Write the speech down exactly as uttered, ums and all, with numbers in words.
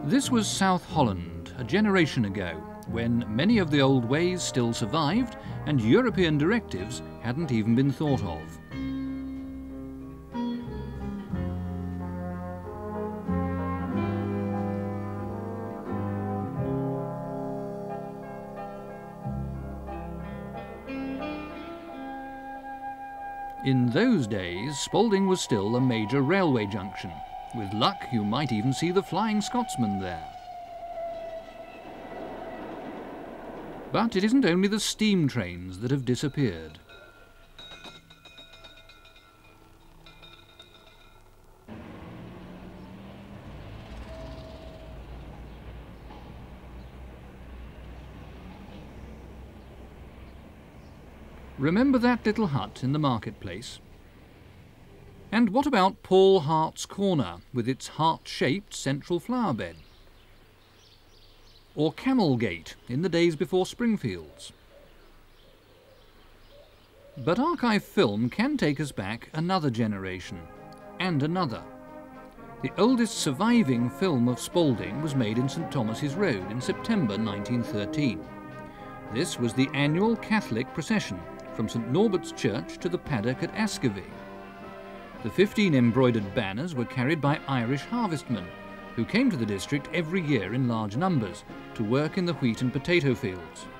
This was South Holland a generation ago, when many of the old ways still survived and European directives hadn't even been thought of. In those days, Spalding was still a major railway junction. With luck, you might even see the Flying Scotsman there. But it isn't only the steam trains that have disappeared. Remember that little hut in the marketplace? And what about Paul Hart's corner with its heart-shaped central flower bed? Or Camel Gate in the days before Springfields? But archive film can take us back another generation, and another. The oldest surviving film of Spalding was made in St Thomas's Road in September nineteen thirteen. This was the annual Catholic procession from St Norbert's Church to the paddock at Askervie. The fifteen embroidered banners were carried by Irish harvestmen, who came to the district every year in large numbers to work in the wheat and potato fields.